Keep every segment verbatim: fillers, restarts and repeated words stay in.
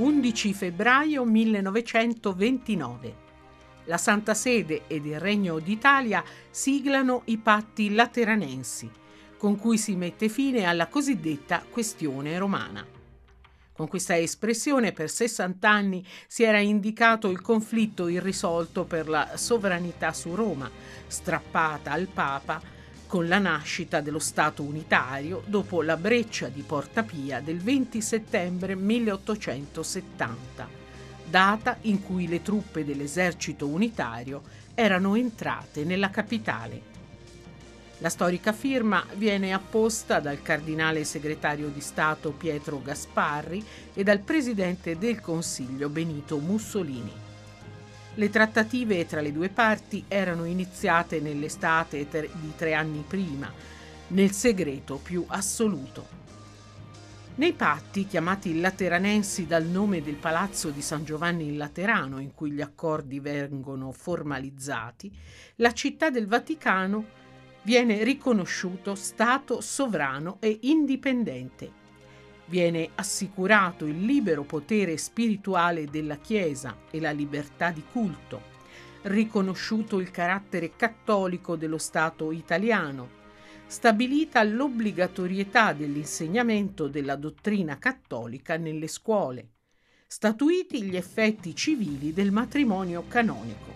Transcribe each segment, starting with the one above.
undici febbraio millenovecentoventinove. La Santa Sede ed il Regno d'Italia siglano i patti lateranensi, con cui si mette fine alla cosiddetta questione romana. Con questa espressione per sessanta anni si era indicato il conflitto irrisolto per la sovranità su Roma, strappata al Papa con la nascita dello Stato unitario dopo la breccia di Porta Pia del venti settembre milleottocentosettanta, data in cui le truppe dell'esercito unitario erano entrate nella capitale. La storica firma viene apposta dal cardinale segretario di Stato Pietro Gasparri e dal presidente del Consiglio Benito Mussolini. Le trattative tra le due parti erano iniziate nell'estate di tre anni prima, nel segreto più assoluto. Nei patti, chiamati lateranensi dal nome del palazzo di San Giovanni in Laterano, in cui gli accordi vengono formalizzati, la città del Vaticano viene riconosciuto Stato sovrano e indipendente. Viene assicurato il libero potere spirituale della Chiesa e la libertà di culto, riconosciuto il carattere cattolico dello Stato italiano, stabilita l'obbligatorietà dell'insegnamento della dottrina cattolica nelle scuole, statuiti gli effetti civili del matrimonio canonico.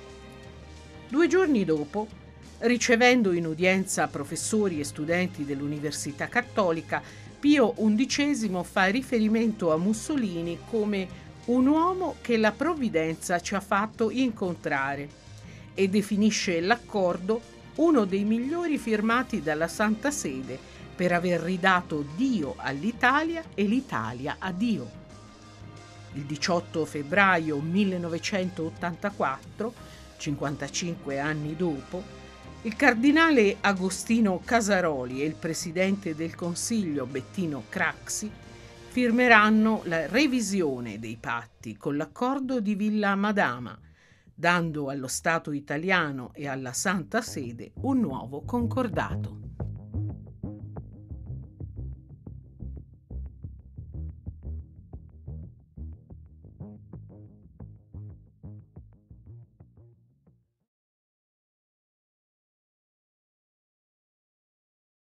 Due giorni dopo, ricevendo in udienza professori e studenti dell'Università Cattolica, Pio undicesimo fa riferimento a Mussolini come un uomo che la provvidenza ci ha fatto incontrare e definisce l'accordo uno dei migliori firmati dalla Santa Sede per aver ridato Dio all'Italia e l'Italia a Dio. Il diciotto febbraio millenovecentottantaquattro, cinquantacinque anni dopo, il cardinale Agostino Casaroli e il presidente del Consiglio Bettino Craxi firmeranno la revisione dei patti con l'accordo di Villa Madama, dando allo Stato italiano e alla Santa Sede un nuovo concordato.